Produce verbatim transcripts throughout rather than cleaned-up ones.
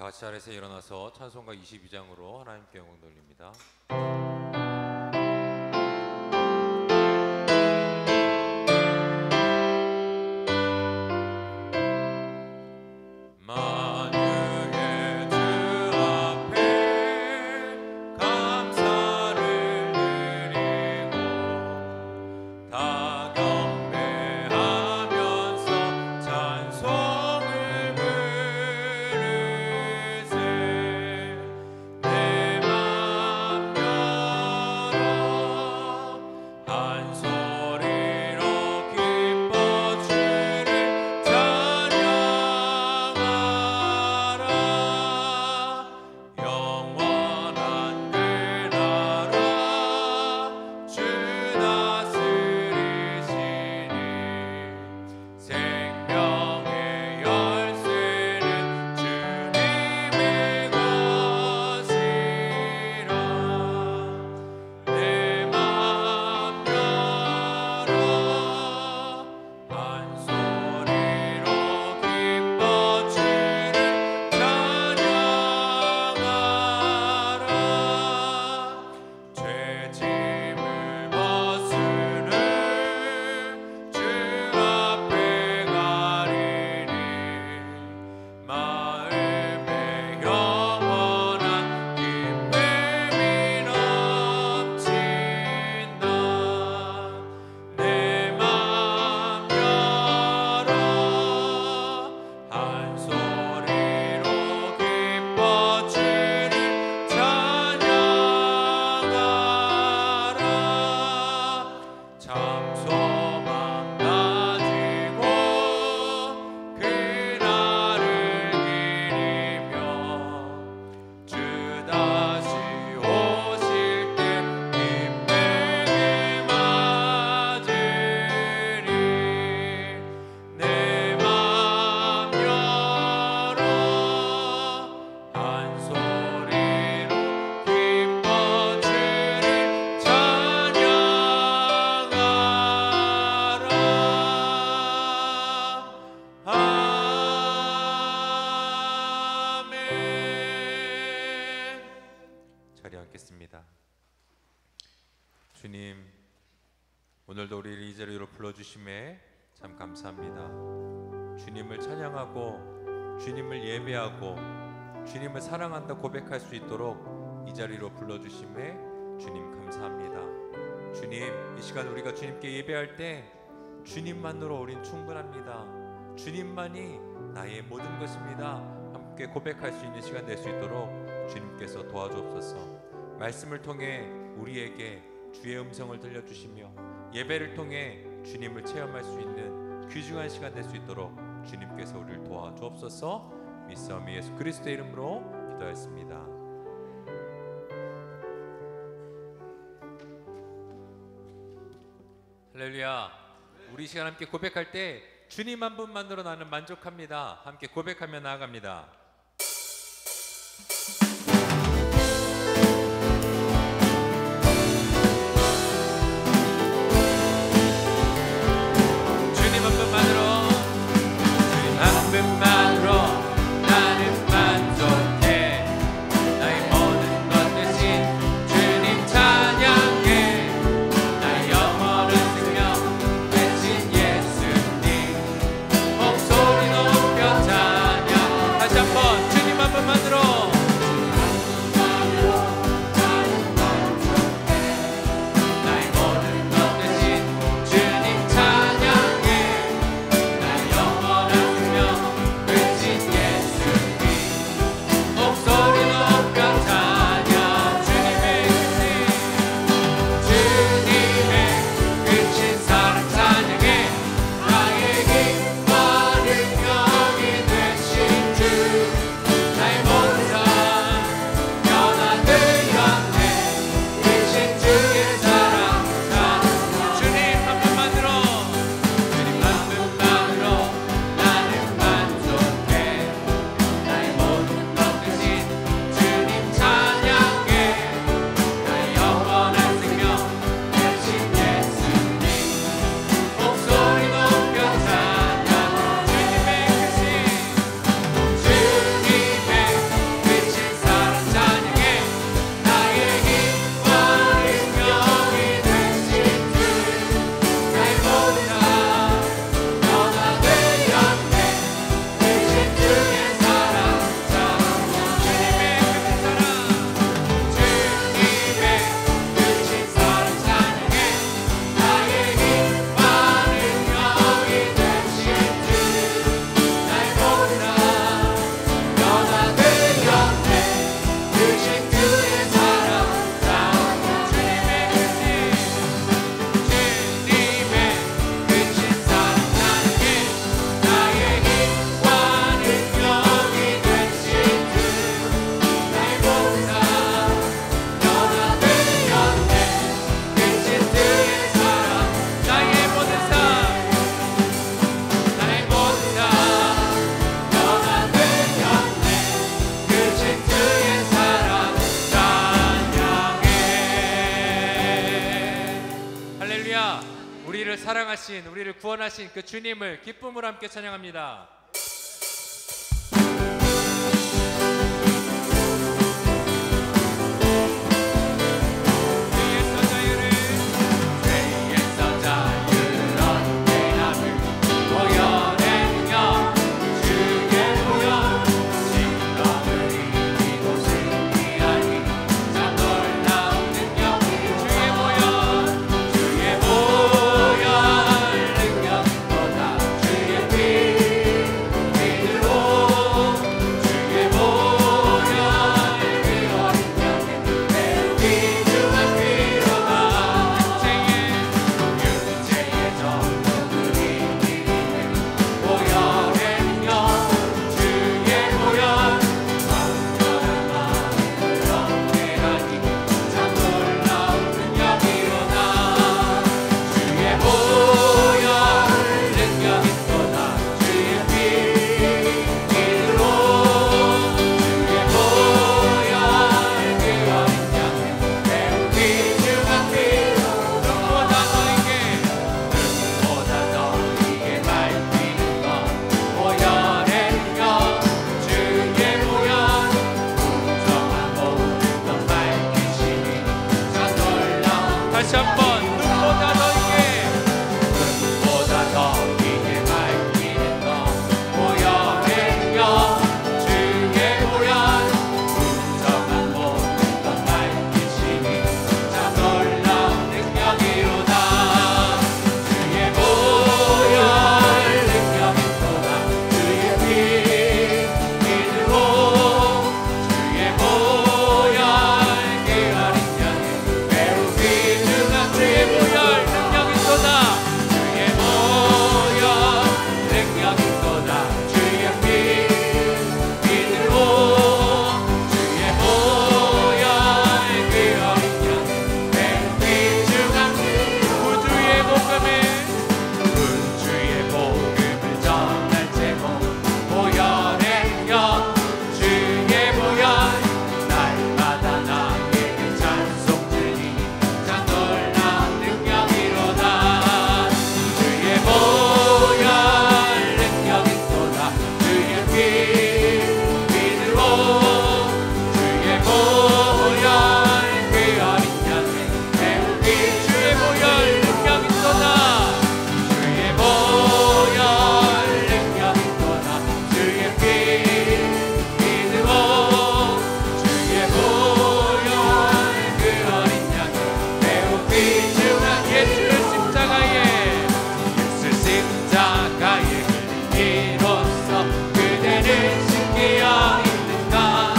다 같이 자리에서 일어나서 찬송가 이십이 장으로 하나님께 영광 돌립니다. 주님, 오늘도 우리를 이 자리로 불러주심에 참 감사합니다. 주님을 찬양하고 주님을 예배하고 주님을 사랑한다 고백할 수 있도록 이 자리로 불러주심에 주님 감사합니다. 주님, 이 시간 우리가 주님께 예배할 때 주님만으로 우린 충분합니다. 주님만이 나의 모든 것입니다. 함께 고백할 수 있는 시간 될 수 있도록 주님께서 도와주옵소서. 말씀을 통해 우리에게 주의 음성을 들려주시며 예배를 통해 주님을 체험할 수 있는 귀중한 시간 될 수 있도록 주님께서 우리를 도와주옵소서. 믿사오니 예수 그리스도의 이름으로 기도했습니다. 할렐루야. 우리 시간 함께 고백할 때 주님 한 분만으로 나는 만족합니다. 함께 고백하며 나아갑니다. 주님 한 분만으로, 주님 한 분만으로 나는 만족해. 나의 모든 것 대신 주님 찬양해. 나의 영원한 생명 대신 예수님 목소리 높여 찬양. 다시 한번 주님 한 분만으로. 사랑하신 우리를 구원하신 그 주님을 기쁨으로 함께 찬양합니다. 다시 한번 눈보다 너에게 눈보다 너에게 밝히는 너 보혈의 영 주의 보혈 풍성한 모든 것 밝히시니 참 놀라운 능력이로다 주의 보혈 능력이 쏟아 주의 피 믿으로 주의 보혈 그 어린 양의 매우 귀중한 주의 보혈 능력이 쏟아 주의 보혈 능력이 쏟아 주의 피 믿으로 주의 보혈 그 어린 양의 매우 귀중한 구주의 복음을 구주의 복음을 전할 제목 보혈의 영 주의 보혈 날마다 나에게 찬송 드리니 참 놀라운 능력이로다 주의 보혈 능력이 쏟아 주의 피 믿으로 주의 보혈 그 어린 양의 매우 귀주의 보혈 능력이 쏟아 주의 보혈 능력이 쏟아 주의 피 믿으로 주의 보혈 그 어린 양의 매우 귀중한 예수의 십자가에 예수 십자가에 흘리기로써 그대를 신기어 있는가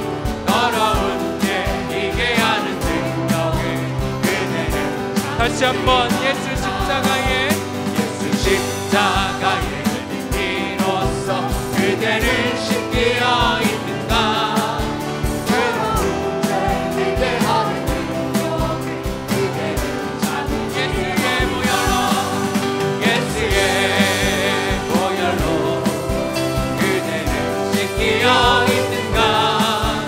더러운 죄 이게 하는 능력을 그대를 다시 한번 예수 십자가에 예수 십자가에 흘리기로써 그대를 신기어 있는가 더러운 죄 이게 하는 능력을 그대를 찾는 예수의 보혈로 예수의 보혈로 그대를 씻기어 있는가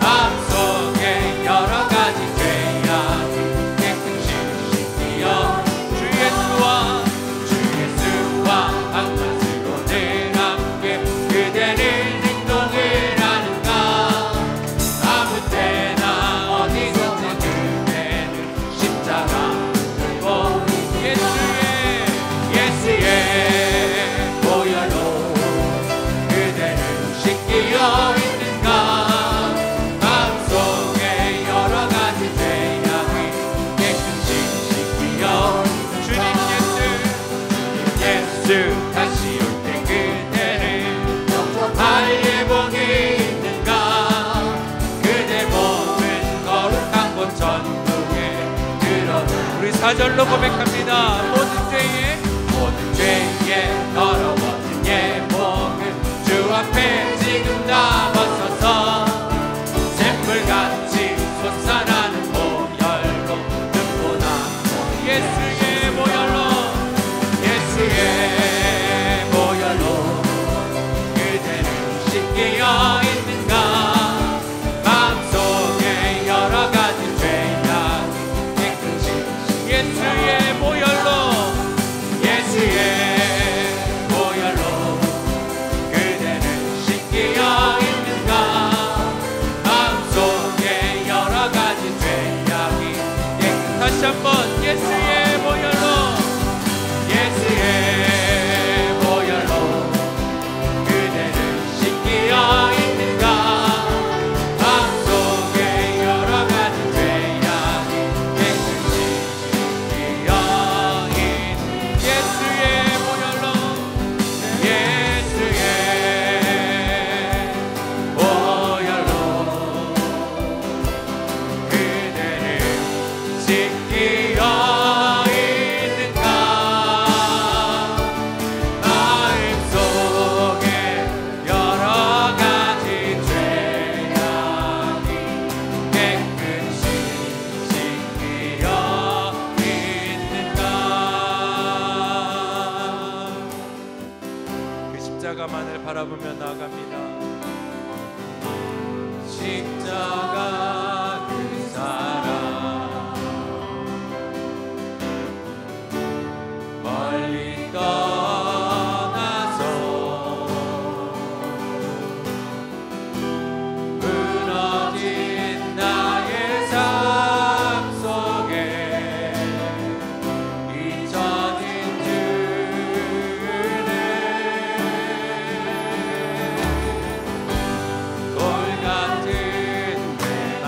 마음속에 여러 가지 죄악이 깨끗이 씻기어 주 예수와 주 예수와 한 가지로 늘 함께 그대를 행동을 하는가 아무 때나 어디서든 그대는 십자가 들고 예수의 예수의 보혈로 그대를 씻기어 있는가 마음속에 여러 가지 죄악이 깨끗이 씻기어 주님 예수 예수 다시 올 때 그대를 영접할 예복이 있는가 그대 몸은 거룩한 곳 전국에 드러나 우리 사절로 고백합니다. 모든 죄에 모든 죄에 더러워진 예복을 주 앞에 지금 다 벗어서 샘물같이 솟아나는 보혈로 눈보다 예수의 보혈로 예수의 보혈로 그대를 씻기어 있는가 마음속에 여러 가지 죄악이 깨끗이 예수의 보혈로 다시 한번 예수의 보혈로 예수의 보혈로 그대를 씻기어 있는가 마음속에 여러 가지 죄악이 깨끗이 씻기어 있는 예수의 보혈로 예수의 보혈로 그대를 씻기어 있는가 마음속에 여러 가지 죄악이 깨끗이 씻기어 있는가. 그 십자가만을 바라보며 나아갑니다. 십자가 그 사랑 멀리 떠나서 무너진 나의 삶 속에 잊혀진 주는 돌 같은 내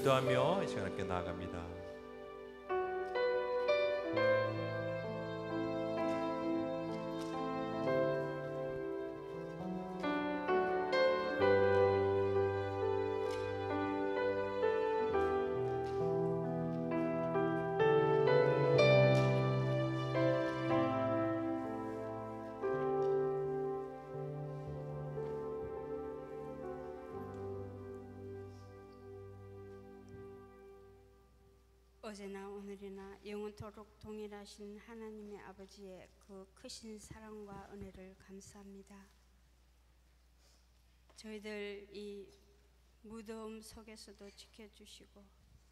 기도하며 이 시간 함께 나아갑니다. 어제나 오늘이나 영원토록 동일하신 하나님의 아버지의 그 크신 사랑과 은혜를 감사합니다. 저희들 이 무더움 속에서도 지켜주시고,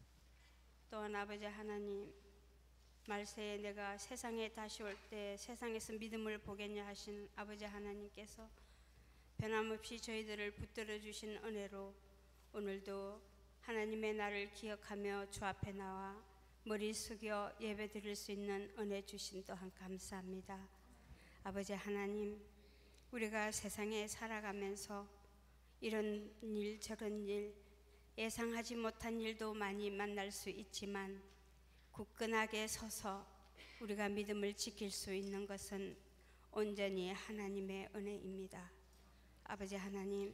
또한 아버지 하나님, 말세에 내가 세상에 다시 올 때 세상에서 믿음을 보겠냐 하신 아버지 하나님께서 변함없이 저희들을 붙들어 주신 은혜로 오늘도 하나님의 날을 기억하며 주 앞에 나와 머리 숙여 예배 드릴 수 있는 은혜 주신 또한 감사합니다. 아버지 하나님, 우리가 세상에 살아가면서 이런 일 저런 일 예상하지 못한 일도 많이 만날 수 있지만 굳건하게 서서 우리가 믿음을 지킬 수 있는 것은 온전히 하나님의 은혜입니다. 아버지 하나님,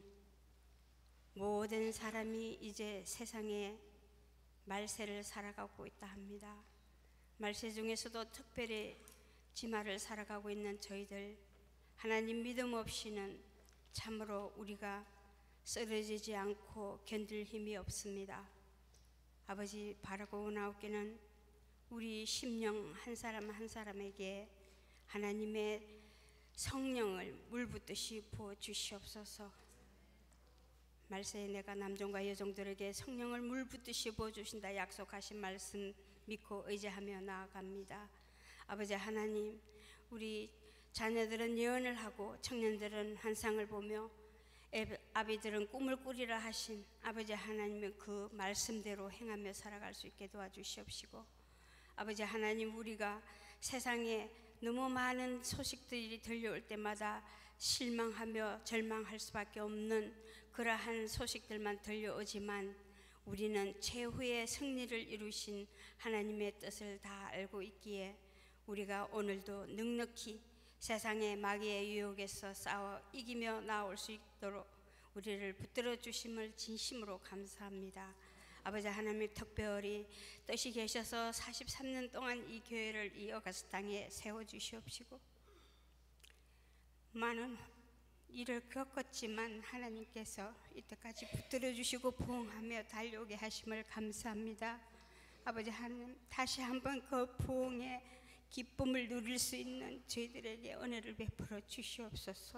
모든 사람이 이제 세상에 말세를 살아가고 있다 합니다. 말세 중에서도 특별히 지마를 살아가고 있는 저희들, 하나님 믿음 없이는 참으로 우리가 쓰러지지 않고 견딜 힘이 없습니다. 아버지, 바라고 나오기는 우리 심령 한 사람 한 사람에게 하나님의 성령을 물붓듯이 부어 주시옵소서. 말세에 내가 남종과 여종들에게 성령을 물붓듯이 부어주신다 약속하신 말씀 믿고 의지하며 나아갑니다. 아버지 하나님, 우리 자녀들은 예언을 하고 청년들은 환상을 보며 아비들은 꿈을 꾸리라 하신 아버지 하나님의 그 말씀대로 행하며 살아갈 수 있게 도와주시옵시고, 아버지 하나님, 우리가 세상에 너무 많은 소식들이 들려올 때마다 실망하며 절망할 수밖에 없는 그러한 소식들만 들려오지만 우리는 최후의 승리를 이루신 하나님의 뜻을 다 알고 있기에 우리가 오늘도 넉넉히 세상의 마귀의 유혹에서 싸워 이기며 나올 수 있도록 우리를 붙들어 주심을 진심으로 감사합니다. 아버지 하나님, 특별히 뜻이 계셔서 사십삼 년 동안 이 교회를 이 어가스 땅에 세워주시옵시고, 많은 일을 겪었지만 하나님께서 이때까지 붙들어 주시고 부흥하며 달려오게 하심을 감사합니다. 아버지 하나님, 다시 한번 그 부흥의 기쁨을 누릴 수 있는 저희들에게 은혜를 베풀어 주시옵소서.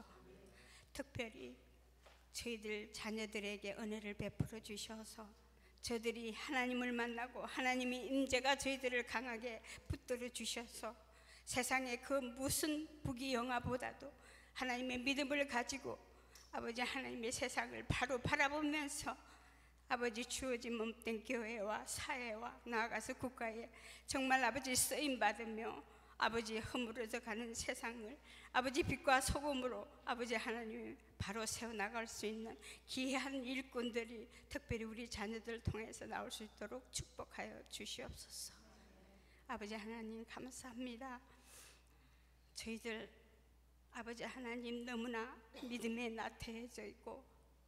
특별히 저희들 자녀들에게 은혜를 베풀어 주셔서 저들이 하나님을 만나고 하나님의 임재가 저희들을 강하게 붙들어 주셔서 세상의 그 무슨 부귀영화보다도 하나님의 믿음을 가지고 아버지 하나님의 세상을 바로 바라보면서 아버지 주어진 몸된 교회와 사회와 나아가서 국가에 정말 아버지 쓰임 받으며 아버지 허물어져 가는 세상을 아버지 빛과 소금으로 아버지 하나님 바로 세워나갈 수 있는 귀한 일꾼들이 특별히 우리 자녀들 통해서 나올 수 있도록 축복하여 주시옵소서. 아버지 하나님, 감사합니다. 저희들 아버지 하나님, 너무나 믿음에 나태해져 있고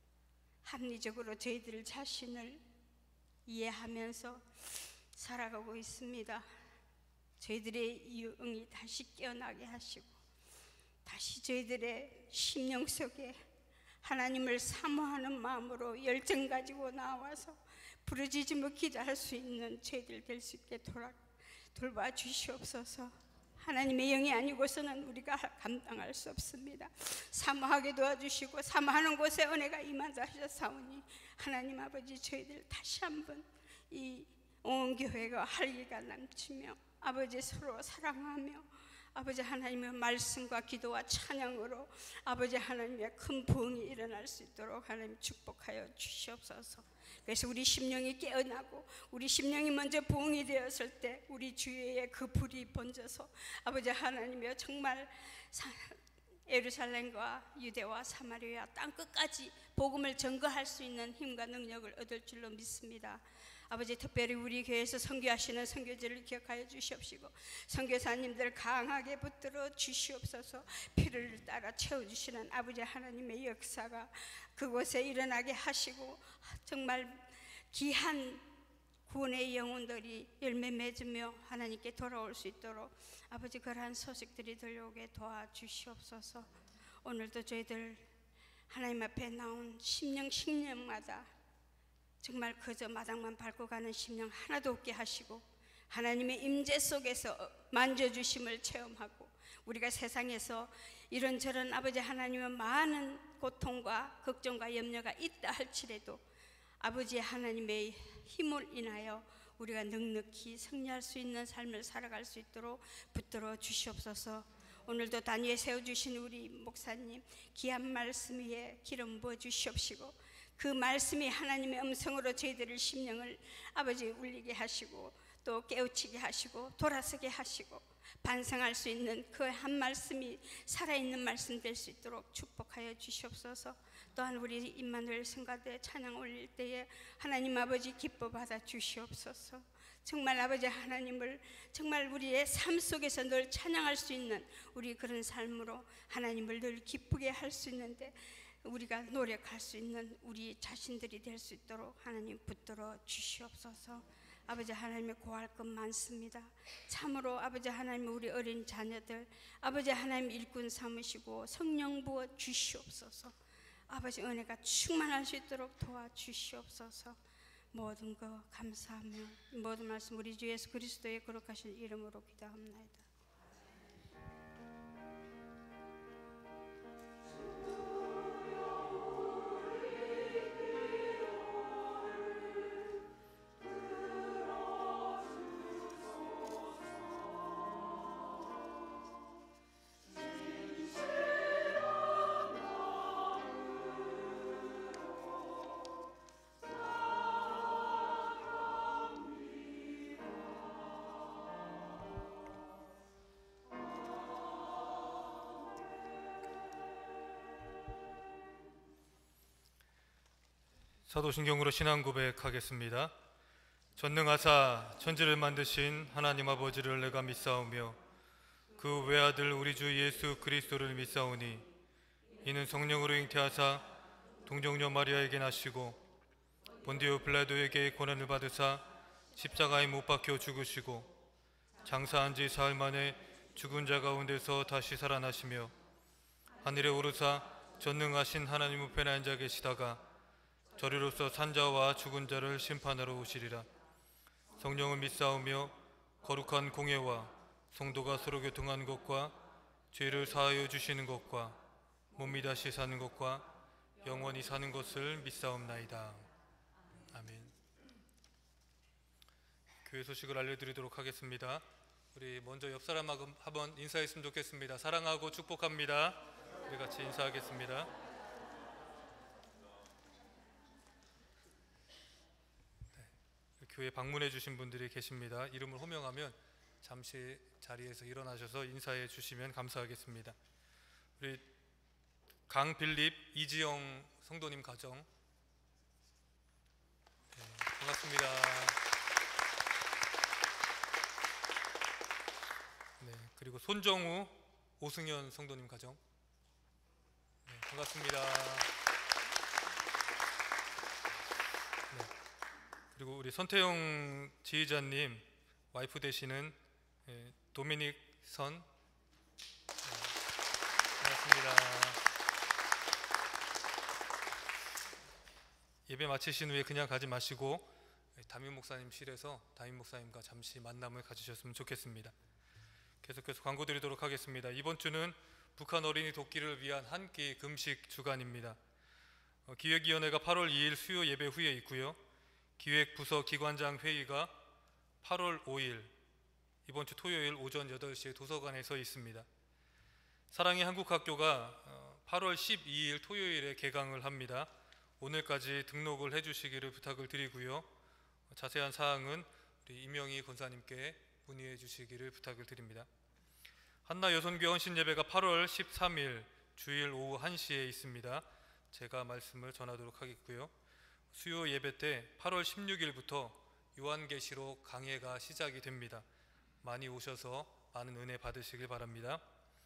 합리적으로 저희들 자신을 이해하면서 살아가고 있습니다. 저희들의 영이 다시 깨어나게 하시고 다시 저희들의 심령 속에 하나님을 사모하는 마음으로 열정 가지고 나와서 부르짖으며 기도할 수 있는 저희들 될 수 있게 돌아, 돌봐 주시옵소서. 하나님의 영이 아니고서는 우리가 감당할 수 없습니다. 사모하게 도와주시고 사모하는 곳에 은혜가 임한다 하셨사오니 하나님 아버지, 저희들 다시 한번 이 온 교회가 활기가 넘치며 아버지 서로 사랑하며 아버지 하나님의 말씀과 기도와 찬양으로 아버지 하나님의 큰 부흥이 일어날 수 있도록 하나님 축복하여 주시옵소서. 그래서 우리 심령이 깨어나고 우리 심령이 먼저 부흥이 되었을 때 우리 주위에 그 불이 번져서 아버지 하나님이여 정말 사, 예루살렘과 유대와 사마리아 땅 끝까지 복음을 전거할 수 있는 힘과 능력을 얻을 줄로 믿습니다. 아버지, 특별히 우리 교회에서 선교하시는 선교지를 기억하여 주시옵시고 선교사님들 강하게 붙들어 주시옵소서. 피를 따라 채워주시는 아버지 하나님의 역사가 그곳에 일어나게 하시고 정말 귀한 구원의 영혼들이 열매 맺으며 하나님께 돌아올 수 있도록 아버지 그러한 소식들이 들려오게 도와주시옵소서. 오늘도 저희들 하나님 앞에 나온 심령 식령마다 정말 그저 마당만 밟고 가는 심령 하나도 없게 하시고 하나님의 임재 속에서 만져주심을 체험하고 우리가 세상에서 이런저런 아버지 하나님의 많은 고통과 걱정과 염려가 있다 할지라도 아버지 하나님의 힘을 인하여 우리가 넉넉히 승리할 수 있는 삶을 살아갈 수 있도록 붙들어 주시옵소서. 오늘도 단위에 세워주신 우리 목사님 귀한 말씀 위에 기름 부어 주시옵시고 그 말씀이 하나님의 음성으로 저희들의 심령을 아버지 울리게 하시고 또 깨우치게 하시고 돌아서게 하시고 반성할 수 있는 그 한 말씀이 살아있는 말씀 될 수 있도록 축복하여 주시옵소서. 또한 우리 임마누엘 성가대 찬양 올릴 때에 하나님 아버지 기뻐 받아 주시옵소서. 정말 아버지 하나님을 정말 우리의 삶 속에서 늘 찬양할 수 있는 우리 그런 삶으로 하나님을 늘 기쁘게 할 수 있는데 우리가 노력할 수 있는 우리 자신들이 될 수 있도록 하나님 붙들어 주시옵소서. 아버지 하나님의 고할 것 많습니다. 참으로 아버지 하나님 우리 어린 자녀들 아버지 하나님 일꾼 삼으시고 성령 부어 주시옵소서. 아버지 은혜가 충만할 수 있도록 도와주시옵소서. 모든 거 감사하며 모든 말씀 우리 주 예수 그리스도의 거룩하신 이름으로 기도합나이다. 사도신경으로 신앙 고백하겠습니다. 전능하사 천지를 만드신 하나님 아버지를 내가 믿사오며 그 외아들 우리 주 예수 그리스도를 믿사오니 이는 성령으로 잉태하사 동정녀 마리아에게 나시고 본디오 빌라도에게 고난을 받으사 십자가에 못 박혀 죽으시고 장사한 지 사흘 만에 죽은 자 가운데서 다시 살아나시며 하늘에 오르사 전능하신 하나님 우편에 앉아 계시다가 저리로서 산자와 죽은 자를 심판하러 오시리라. 성령을 믿사오며 거룩한 공예와 성도가 서로 교통한 것과 죄를 사하여 주시는 것과 몸이 다시 사는 것과 영원히 사는 것을 믿사옵나이다. 아멘. 교회 소식을 알려드리도록 하겠습니다. 우리 먼저 옆 사람하고 한번 인사했으면 좋겠습니다. 사랑하고 축복합니다. 우리 같이 인사하겠습니다. 교회 방문해 주신 분들이 계십니다. 이름을 호명하면 잠시 자리에서 일어나셔서 인사해 주시면 감사하겠습니다. 우리 강빌립 이지영 성도님 가정, 네, 반갑습니다. 네, 그리고 손정우 오승현 성도님 가정, 네, 반갑습니다. 그리고 우리 선태용 지휘자님 와이프 되시는 예, 도미닉 선, 네, 반갑습니다. 예배 마치신 후에 그냥 가지 마시고 담임 목사님실에서 담임 목사님과 잠시 만남을 가지셨으면 좋겠습니다. 계속해서 광고 드리도록 하겠습니다. 이번 주는 북한 어린이 돕기를 위한 한 끼 금식 주간입니다. 어, 기획위원회가 팔월 이일 수요 예배 후에 있고요. 기획부서 기관장 회의가 팔월 오일 이번 주 토요일 오전 여덟 시에 도서관에서 있습니다. 사랑의 한국학교가 팔월 십이일 토요일에 개강을 합니다. 오늘까지 등록을 해주시기를 부탁을 드리고요. 자세한 사항은 우리 임영희 권사님께 문의해 주시기를 부탁을 드립니다. 한나 여선교 헌신 예배가 팔월 십삼일 주일 오후 한 시에 있습니다. 제가 말씀을 전하도록 하겠고요. 수요 예배 때 팔월 십육일부터 요한계시록 강해가 시작이 됩니다. 많이 오셔서 많은 은혜 받으시길 바랍니다.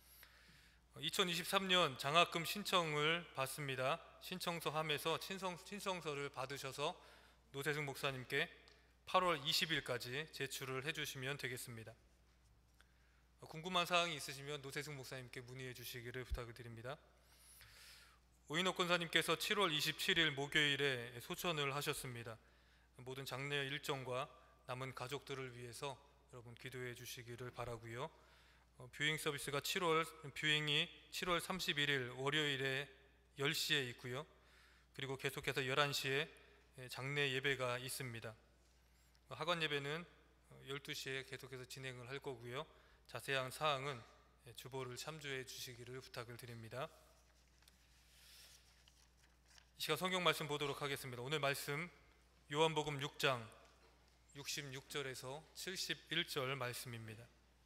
이천이십삼 년 장학금 신청을 받습니다. 신청서 함에서 친성, 신청서를 받으셔서 노세승 목사님께 팔월 이십일까지 제출을 해주시면 되겠습니다. 궁금한 사항이 있으시면 노세승 목사님께 문의해 주시기를 부탁을 드립니다. 오인옥 권사님께서 칠월 이십칠일 목요일에 소천을 하셨습니다. 모든 장례 일정과 남은 가족들을 위해서 여러분 기도해 주시기를 바라고요. 어, 뷰잉 서비스가 칠월 뷰잉이 칠월 삼십일일 월요일에 열 시에 있고요. 그리고 계속해서 열한 시에 장례 예배가 있습니다. 학원 예배는 열두 시에 계속해서 진행을 할 거고요. 자세한 사항은 주보를 참조해 주시기를 부탁을 드립니다. 이 시간 성경 말씀 보도록 하겠습니다. 오늘 말씀 요한복음 육 장 육십육 절에서 칠십일 절 말씀입니다.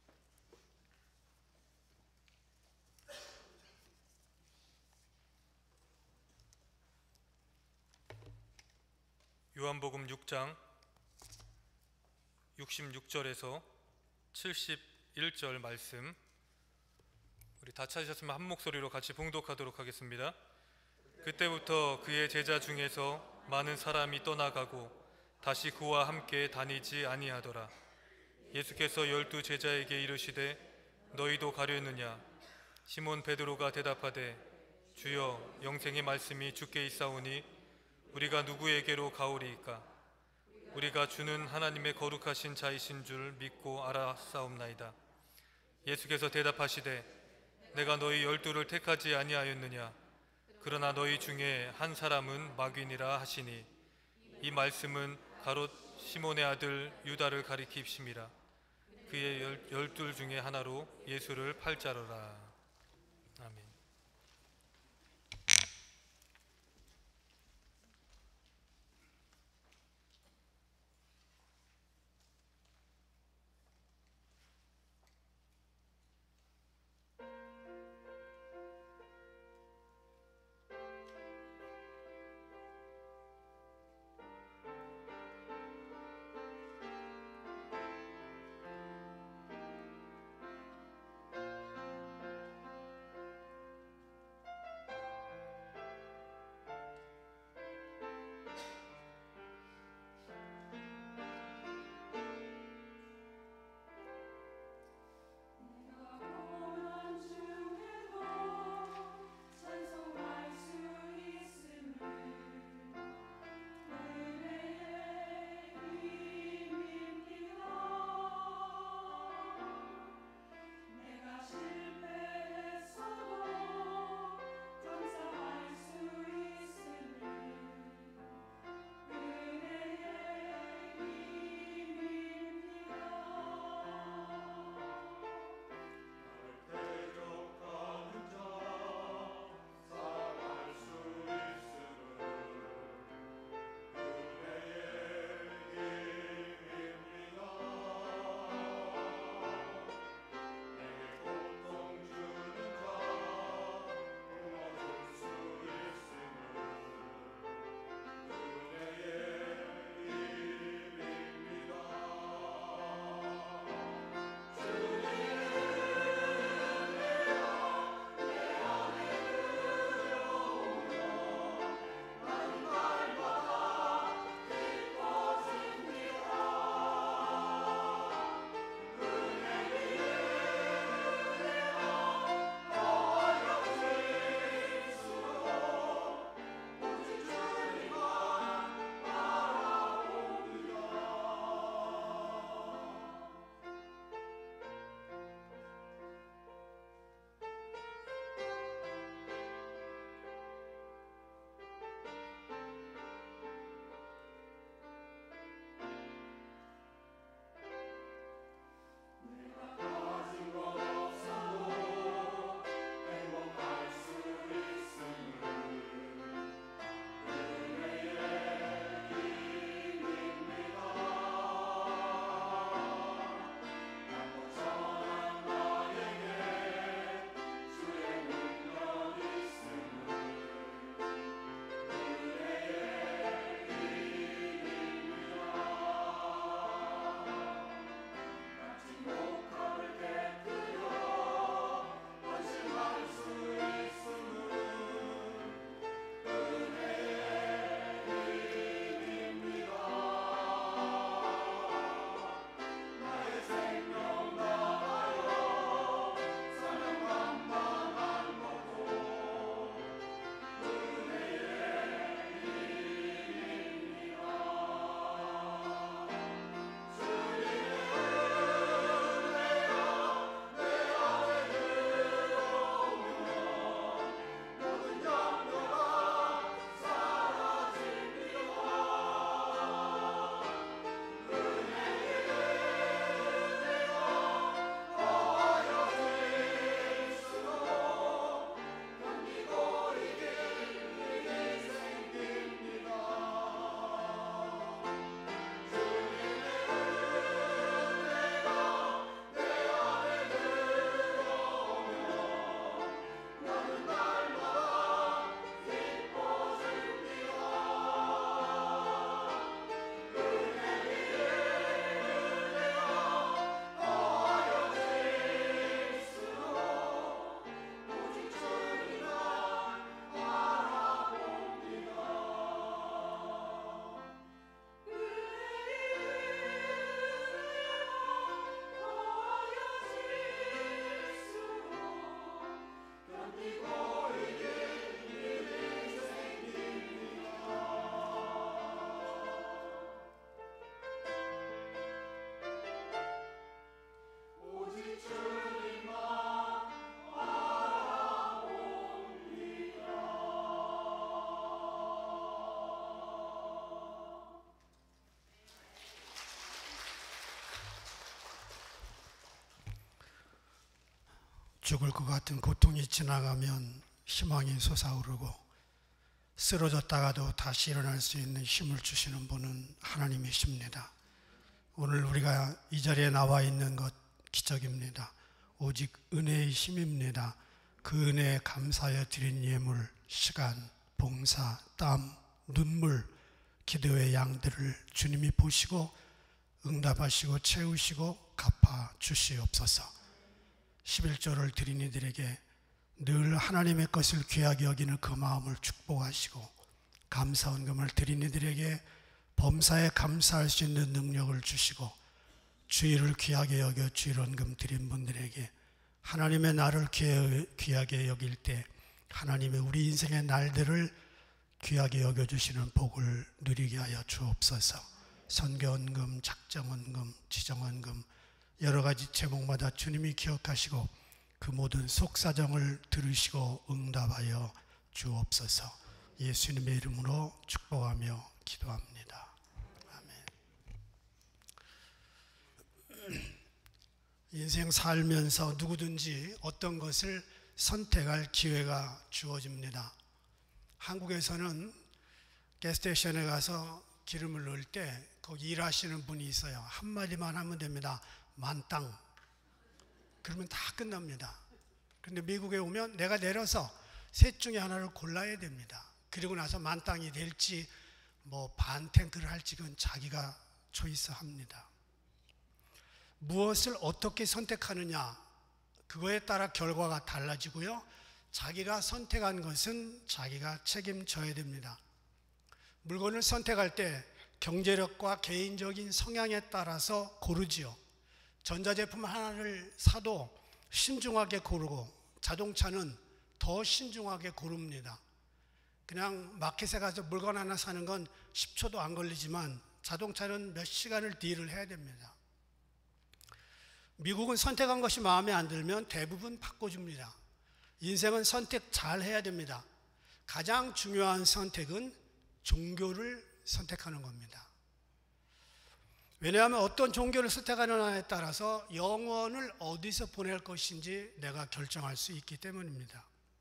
요한복음 육 장 육십육 절에서 칠십일 절 말씀, 우리 다 찾으셨으면 한 목소리로 같이 봉독하도록 하겠습니다. 그때부터 그의 제자 중에서 많은 사람이 떠나가고 다시 그와 함께 다니지 아니하더라. 예수께서 열두 제자에게 이르시되 너희도 가려느냐? 시몬 베드로가 대답하되 주여, 영생의 말씀이 주께 있사오니 우리가 누구에게로 가오리이까? 우리가 주는 하나님의 거룩하신 자이신 줄 믿고 알았사옵나이다. 예수께서 대답하시되 내가 너희 열두를 택하지 아니하였느냐? 그러나 너희 중에 한 사람은 마귀니라 하시니, 이 말씀은 가롯 시몬의 아들 유다를 가리키심이라. 그의 열, 열둘 중에 하나로 예수를 팔자로라. 아멘. 죽을 것 같은 고통이 지나가면 희망이 솟아오르고 쓰러졌다가도 다시 일어날 수 있는 힘을 주시는 분은 하나님이십니다. 오늘 우리가 이 자리에 나와 있는 것 기적입니다. 오직 은혜의 힘입니다. 그 은혜에 감사하여 드린 예물, 시간, 봉사, 땀, 눈물, 기도의 양들을 주님이 보시고 응답하시고 채우시고 갚아 주시옵소서. 십일조를 드린 이들에게 늘 하나님의 것을 귀하게 여기는 그 마음을 축복하시고 감사헌금을 드린 이들에게 범사에 감사할 수 있는 능력을 주시고 주일을 귀하게 여겨 주일헌금 드린 분들에게 하나님의 날을 귀하게 여길 때 하나님의 우리 인생의 날들을 귀하게 여겨주시는 복을 누리게 하여 주옵소서. 선교헌금, 작정헌금, 지정헌금 여러 가지 제목마다 주님이 기억하시고 그 모든 속사정을 들으시고 응답하여 주옵소서. 예수님의 이름으로 축복하며 기도합니다. 아멘. 인생 살면서 누구든지 어떤 것을 선택할 기회가 주어집니다. 한국에서는 가스스테이션에 가서 기름을 넣을 때 거기 일하시는 분이 있어요. 한마디만 하면 됩니다. 만땅. 그러면 다 끝납니다. 그런데 미국에 오면 내가 내려서 셋 중에 하나를 골라야 됩니다. 그리고 나서 만땅이 될지 뭐 반 탱크를 할지 그건 자기가 초이스합니다. 무엇을 어떻게 선택하느냐 그거에 따라 결과가 달라지고요. 자기가 선택한 것은 자기가 책임져야 됩니다. 물건을 선택할 때 경제력과 개인적인 성향에 따라서 고르지요. 전자제품 하나를 사도 신중하게 고르고 자동차는 더 신중하게 고릅니다. 그냥 마켓에 가서 물건 하나 사는 건 십 초도 안 걸리지만 자동차는 몇 시간을 딜을 해야 됩니다. 미국은 선택한 것이 마음에 안 들면 대부분 바꿔줍니다. 인생은 선택 잘 해야 됩니다. 가장 중요한 선택은 종교를 선택하는 겁니다. 왜냐하면 어떤 종교를 선택하느냐에 따라서 영혼을 어디서 보낼 것인지 내가 결정할 수 있기 때문입니다.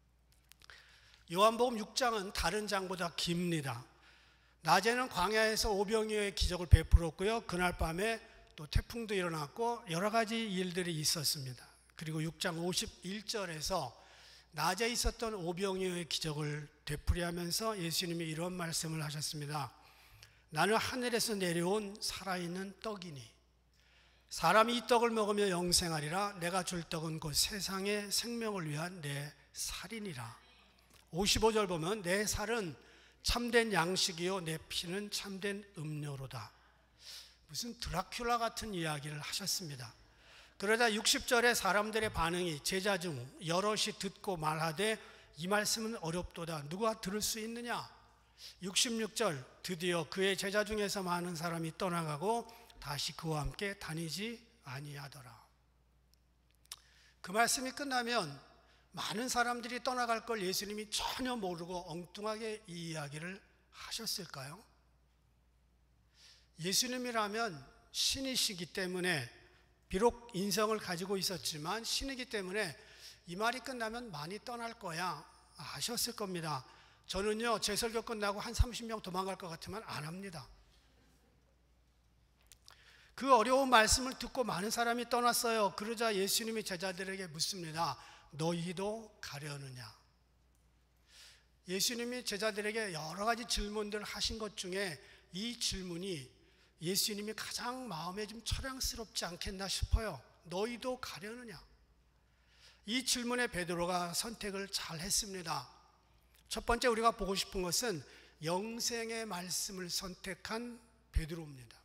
요한복음 육 장은 다른 장보다 깁니다. 낮에는 광야에서 오병이어의 기적을 베풀었고요. 그날 밤에 또 태풍도 일어났고 여러 가지 일들이 있었습니다. 그리고 육 장 오십일 절에서 낮에 있었던 오병이어의 기적을 되풀이하면서 예수님이 이런 말씀을 하셨습니다. 나는 하늘에서 내려온 살아있는 떡이니 사람이 이 떡을 먹으며 영생하리라. 내가 줄 떡은 곧 세상의 생명을 위한 내 살이니라. 오십오 절 보면 내 살은 참된 양식이요 내 피는 참된 음료로다. 무슨 드라큘라 같은 이야기를 하셨습니다. 그러자 육십 절에 사람들의 반응이 제자 중 여럿이 듣고 말하되 이 말씀은 어렵도다. 누가 들을 수 있느냐? 육십육 절 드디어 그의 제자 중에서 많은 사람이 떠나가고 다시 그와 함께 다니지 아니하더라. 그 말씀이 끝나면 많은 사람들이 떠나갈 걸 예수님이 전혀 모르고 엉뚱하게 이 이야기를 하셨을까요? 예수님이라면 신이시기 때문에 비록 인성을 가지고 있었지만 신이기 때문에 이 말이 끝나면 많이 떠날 거야 아셨을 겁니다. 저는요 제 설교 끝나고 한 삼십 명 도망갈 것 같으면 안 합니다. 그 어려운 말씀을 듣고 많은 사람이 떠났어요. 그러자 예수님이 제자들에게 묻습니다. 너희도 가려느냐? 예수님이 제자들에게 여러 가지 질문들을 하신 것 중에 이 질문이 예수님이 가장 마음에 좀 처량스럽지 않겠나 싶어요. 너희도 가려느냐? 이 질문에 베드로가 선택을 잘 했습니다. 첫 번째 우리가 보고 싶은 것은 영생의 말씀을 선택한 베드로입니다.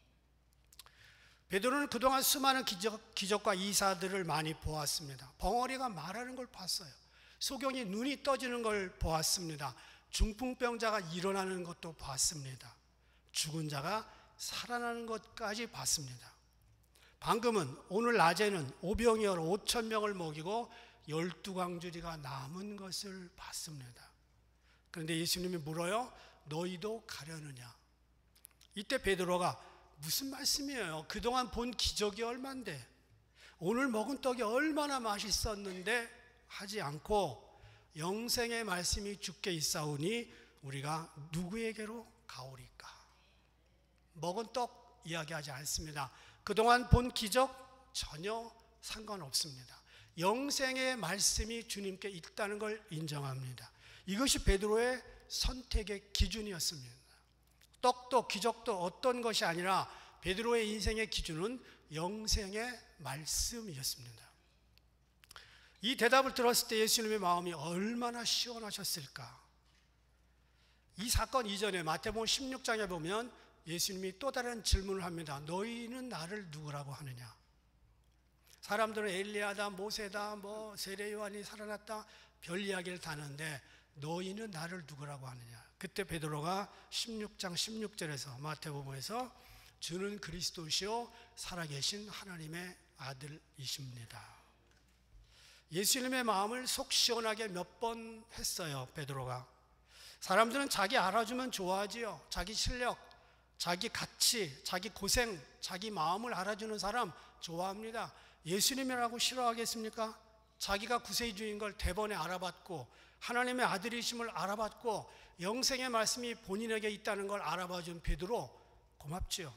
베드로는 그동안 수많은 기적, 기적과 이사들을 많이 보았습니다. 벙어리가 말하는 걸 봤어요. 소경이 눈이 떠지는 걸 보았습니다. 중풍병자가 일어나는 것도 봤습니다. 죽은 자가 살아나는 것까지 봤습니다. 방금은 오늘 낮에는 오병이어로 오천 명을 먹이고 열두 광주리가 남은 것을 봤습니다. 그런데 예수님이 물어요. 너희도 가려느냐? 이때 베드로가 무슨 말씀이에요? 그동안 본 기적이 얼만데 오늘 먹은 떡이 얼마나 맛있었는데 하지 않고 영생의 말씀이 주께 있사오니 우리가 누구에게로 가오리까? 먹은 떡 이야기하지 않습니다. 그동안 본 기적 전혀 상관없습니다. 영생의 말씀이 주님께 있다는 걸 인정합니다. 이것이 베드로의 선택의 기준이었습니다. 떡도 기적도 어떤 것이 아니라 베드로의 인생의 기준은 영생의 말씀이었습니다. 이 대답을 들었을 때 예수님의 마음이 얼마나 시원하셨을까? 이 사건 이전에 마태복음 십육 장에 보면 예수님이 또 다른 질문을 합니다. 너희는 나를 누구라고 하느냐? 사람들은 엘리야다, 모세다, 뭐 세례 요한이 살아났다, 별 이야기를 다 하는데 너희는 나를 누구라고 하느냐? 그때 베드로가 십육 장 십육 절에서 마태복음에서 주는 그리스도시요 살아계신 하나님의 아들이십니다. 예수님의 마음을 속 시원하게 몇 번 했어요, 베드로가. 사람들은 자기 알아주면 좋아하지요. 자기 실력, 자기 가치, 자기 고생, 자기 마음을 알아주는 사람 좋아합니다. 예수님이라고 싫어하겠습니까? 자기가 구세주인 걸 대번에 알아봤고 하나님의 아들이심을 알아봤고 영생의 말씀이 본인에게 있다는 걸 알아봐준 베드로 고맙지요.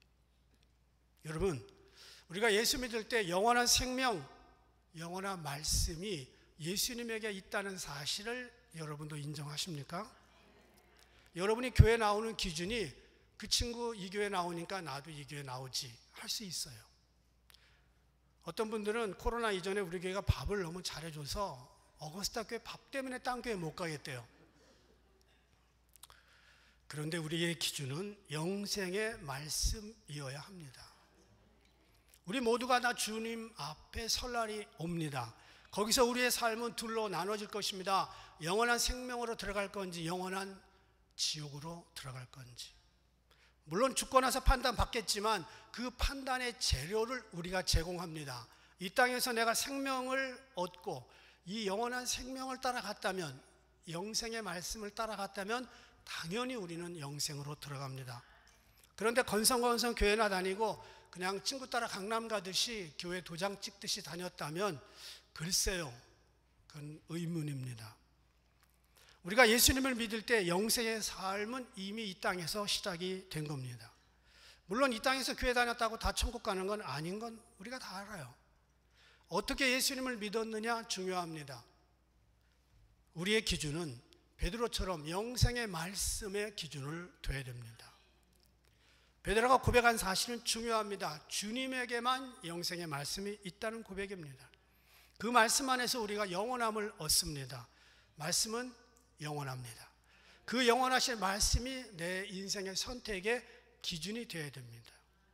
여러분, 우리가 예수 믿을 때 영원한 생명, 영원한 말씀이 예수님에게 있다는 사실을 여러분도 인정하십니까? 여러분이 교회 나오는 기준이 그 친구 이 교회 나오니까 나도 이 교회 나오지 할 수 있어요. 어떤 분들은 코로나 이전에 우리 교회가 밥을 너무 잘해줘서 어거스타 교회 밥 때문에 딴 교회 못 가겠대요. 그런데 우리의 기준은 영생의 말씀이어야 합니다. 우리 모두가 다 주님 앞에 설 날이 옵니다. 거기서 우리의 삶은 둘로 나눠질 것입니다. 영원한 생명으로 들어갈 건지 영원한 지옥으로 들어갈 건지. 물론 죽고 나서 판단받겠지만 그 판단의 재료를 우리가 제공합니다. 이 땅에서 내가 생명을 얻고 이 영원한 생명을 따라갔다면, 영생의 말씀을 따라갔다면 당연히 우리는 영생으로 들어갑니다. 그런데 건성건성 교회나 다니고 그냥 친구 따라 강남 가듯이 교회 도장 찍듯이 다녔다면 글쎄요, 그건 의문입니다. 우리가 예수님을 믿을 때 영생의 삶은 이미 이 땅에서 시작이 된 겁니다. 물론 이 땅에서 교회 다녔다고 다 천국 가는 건 아닌 건 우리가 다 알아요. 어떻게 예수님을 믿었느냐 중요합니다. 우리의 기준은 베드로처럼 영생의 말씀의 기준을 둬야 됩니다. 베드로가 고백한 사실은 중요합니다. 주님에게만 영생의 말씀이 있다는 고백입니다. 그 말씀 안에서 우리가 영원함을 얻습니다. 말씀은 영원합니다. 그 영원하신 말씀이 내 인생의 선택의 기준이 되어야 됩니다.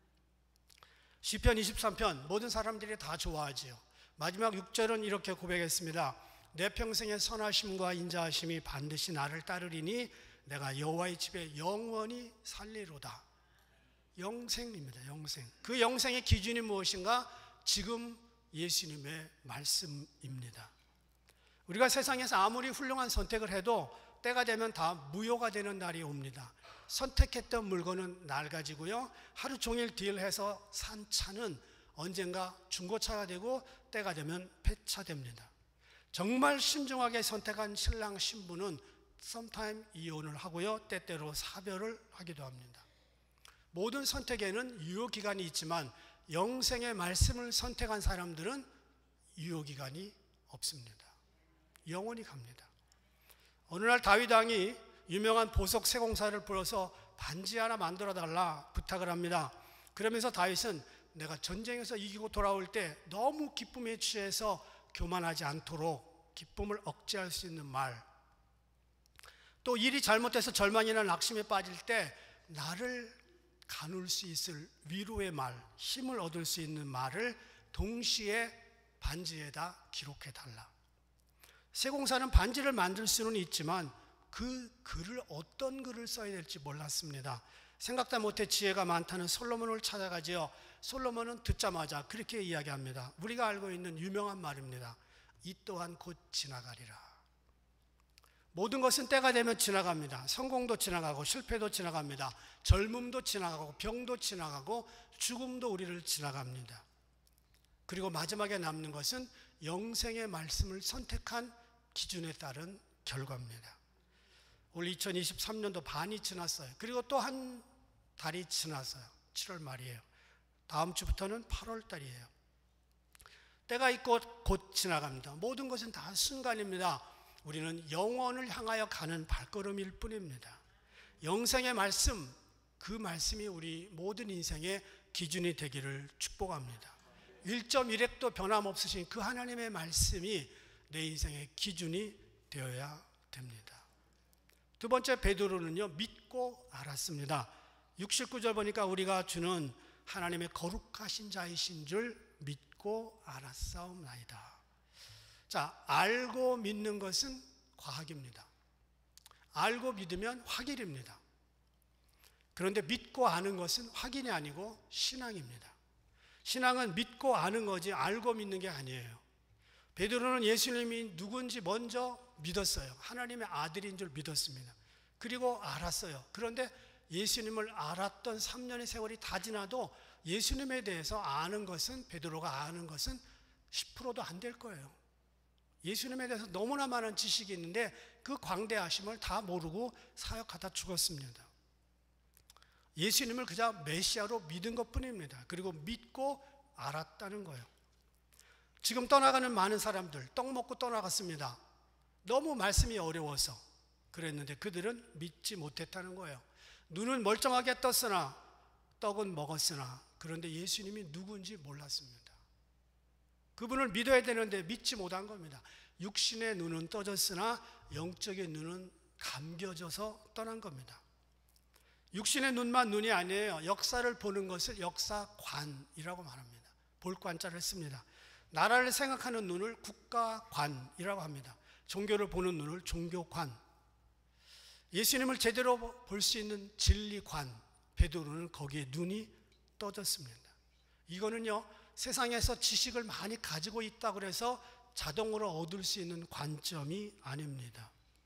시편 이십삼 편 모든 사람들이 다 좋아하지요. 마지막 육 절은 이렇게 고백했습니다. 내 평생의 선하심과 인자하심이 반드시 나를 따르리니 내가 여호와의 집에 영원히 살리로다. 영생입니다. 영생. 그 영생의 기준이 무엇인가? 지금 예수님의 말씀입니다. 우리가 세상에서 아무리 훌륭한 선택을 해도 때가 되면 다 무효가 되는 날이 옵니다. 선택했던 물건은 낡아지고요, 하루 종일 딜해서 산 차는 언젠가 중고차가 되고 때가 되면 폐차됩니다. 정말 신중하게 선택한 신랑 신부는 sometime 이혼을 하고요, 때때로 사별을 하기도 합니다. 모든 선택에는 유효기간이 있지만 영생의 말씀을 선택한 사람들은 유효기간이 없습니다. 영원히 갑니다. 어느 날 다윗 왕이 유명한 보석 세공사를 불러서 반지 하나 만들어 달라 부탁을 합니다. 그러면서 다윗은 내가 전쟁에서 이기고 돌아올 때 너무 기쁨에 취해서 교만하지 않도록 기쁨을 억제할 수 있는 말, 또 일이 잘못돼서 절망이나 낙심에 빠질 때 나를 가눌 수 있을 위로의 말, 힘을 얻을 수 있는 말을 동시에 반지에다 기록해 달라. 세공사는 반지를 만들 수는 있지만 그 글을 어떤 글을 써야 될지 몰랐습니다. 생각다 못해 지혜가 많다는 솔로몬을 찾아가지요. 솔로몬은 듣자마자 그렇게 이야기합니다. 우리가 알고 있는 유명한 말입니다. 이 또한 곧 지나가리라. 모든 것은 때가 되면 지나갑니다. 성공도 지나가고 실패도 지나갑니다. 젊음도 지나가고 병도 지나가고 죽음도 우리를 지나갑니다. 그리고 마지막에 남는 것은 영생의 말씀을 선택한 기준에 따른 결과입니다. 올 이천이십삼 년도 반이 지났어요. 그리고 또 한 달이 지났어요. 칠월 말이에요. 다음 주부터는 팔월 달이에요. 때가 있고 곧 지나갑니다. 모든 것은 다 순간입니다. 우리는 영원을 향하여 가는 발걸음일 뿐입니다. 영생의 말씀, 그 말씀이 우리 모든 인생의 기준이 되기를 축복합니다. 일 점 일 획도 변함없으신 그 하나님의 말씀이 내 인생의 기준이 되어야 됩니다. 두 번째, 베드로는요, 믿고 알았습니다. 육십구 절 보니까 우리가 주는 하나님의 거룩하신 자이신 줄 믿고 알았사옵나이다. 자, 알고 믿는 것은 과학입니다. 알고 믿으면 확인입니다. 그런데 믿고 아는 것은 확인이 아니고 신앙입니다. 신앙은 믿고 아는 거지 알고 믿는 게 아니에요. 베드로는 예수님이 누군지 먼저 믿었어요. 하나님의 아들인 줄 믿었습니다. 그리고 알았어요. 그런데 예수님을 알았던 삼 년의 세월이 다 지나도 예수님에 대해서 아는 것은, 베드로가 아는 것은 십 퍼센트도 안 될 거예요. 예수님에 대해서 너무나 많은 지식이 있는데 그 광대하심을 다 모르고 사역하다 죽었습니다. 예수님을 그저 메시아로 믿은 것뿐입니다. 그리고 믿고 알았다는 거예요. 지금 떠나가는 많은 사람들, 떡 먹고 떠나갔습니다. 너무 말씀이 어려워서 그랬는데 그들은 믿지 못했다는 거예요. 눈은 멀쩡하게 떴으나 떡은 먹었으나, 그런데 예수님이 누군지 몰랐습니다. 그분을 믿어야 되는데 믿지 못한 겁니다. 육신의 눈은 떠졌으나 영적인 눈은 감겨져서 떠난 겁니다. 육신의 눈만 눈이 아니에요. 역사를 보는 것을 역사관이라고 말합니다. 볼관자를 씁니다. 나라를 생각하는 눈을 국가관이라고 합니다. 종교를 보는 눈을 종교관. 예수님을 제대로 볼 수 있는 진리관, 베드로는 거기에 눈이 떠졌습니다. 이거는요, 세상에서 지식을 많이 가지고 있다고 해서 자동으로 얻을 수 있는 관점이 아닙니다.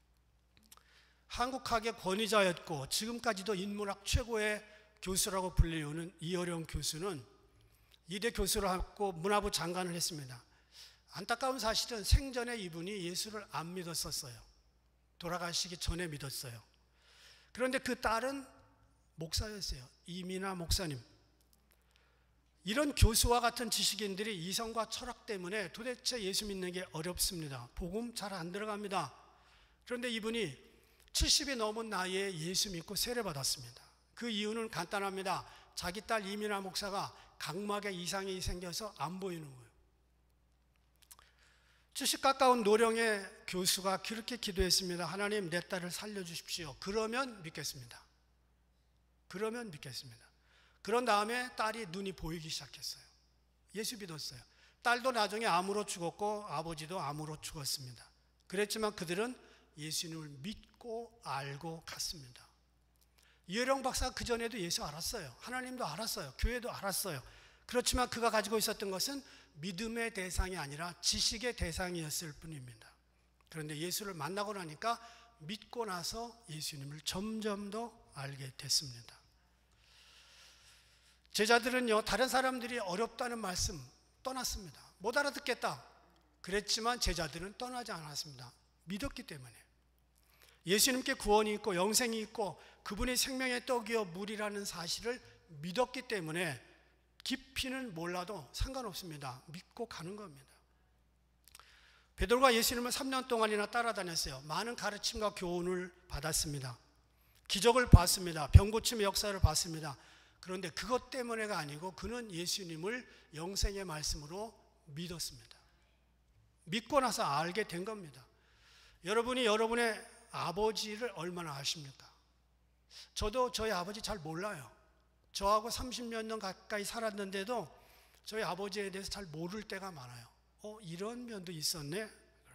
한국학의 권위자였고 지금까지도 인문학 최고의 교수라고 불리우는 이어령 교수는 이대 교수를 하고 문화부 장관을 했습니다. 안타까운 사실은 생전에 이분이 예수를 안 믿었었어요. 돌아가시기 전에 믿었어요. 그런데 그 딸은 목사였어요. 이민아 목사님. 이런 교수와 같은 지식인들이 이성과 철학 때문에 도대체 예수 믿는 게 어렵습니다. 복음 잘 안 들어갑니다. 그런데 이분이 칠십이 넘은 나이에 예수 믿고 세례받았습니다. 그 이유는 간단합니다. 자기 딸 이민아 목사가 각막에 이상이 생겨서 안 보이는 거예요. 칠십 가까운 노령의 교수가 그렇게 기도했습니다. 하나님, 내 딸을 살려주십시오. 그러면 믿겠습니다. 그러면 믿겠습니다. 그런 다음에 딸이 눈이 보이기 시작했어요. 예수 믿었어요. 딸도 나중에 암으로 죽었고 아버지도 암으로 죽었습니다. 그랬지만 그들은 예수님을 믿고 알고 갔습니다. 이어령 박사가 그전에도 예수 알았어요. 하나님도 알았어요. 교회도 알았어요. 그렇지만 그가 가지고 있었던 것은 믿음의 대상이 아니라 지식의 대상이었을 뿐입니다. 그런데 예수를 만나고 나니까 믿고 나서 예수님을 점점 더 알게 됐습니다. 제자들은요, 다른 사람들이 어렵다는 말씀 떠났습니다. 못 알아듣겠다. 그랬지만 제자들은 떠나지 않았습니다. 믿었기 때문에. 예수님께 구원이 있고 영생이 있고 그분이 생명의 떡이요 물이라는 사실을 믿었기 때문에 깊이는 몰라도 상관없습니다. 믿고 가는 겁니다. 베드로가 예수님을 삼 년 동안이나 따라다녔어요. 많은 가르침과 교훈을 받았습니다. 기적을 봤습니다. 병 고침의 역사를 봤습니다. 그런데 그것 때문에가 아니고 그는 예수님을 영생의 말씀으로 믿었습니다. 믿고 나서 알게 된 겁니다. 여러분이 여러분의 아버지를 얼마나 아십니까? 저도 저희 아버지 잘 몰라요. 저하고 삼십여 년 가까이 살았는데도 저희 아버지에 대해서 잘 모를 때가 많아요. 어, 이런 면도 있었네.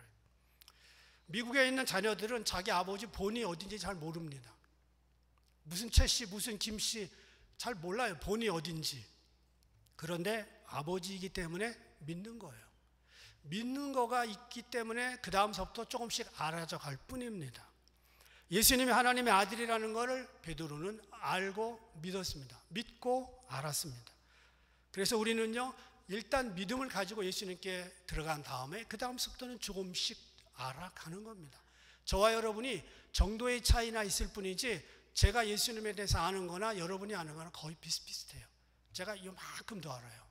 미국에 있는 자녀들은 자기 아버지 본이 어딘지 잘 모릅니다. 무슨 최씨, 무슨 김씨 잘 몰라요. 본이 어딘지. 그런데 아버지이기 때문에 믿는 거예요. 믿는 거가 있기 때문에 그 다음서부터 조금씩 알아져 갈 뿐입니다. 예수님이 하나님의 아들이라는 것을 베드로는 알고 믿었습니다. 믿고 알았습니다. 그래서 우리는요, 일단 믿음을 가지고 예수님께 들어간 다음에 그 다음 속도는 조금씩 알아가는 겁니다. 저와 여러분이 정도의 차이나 있을 뿐이지 제가 예수님에 대해서 아는 거나 여러분이 아는 거나 거의 비슷비슷해요. 제가 이만큼 더 알아요.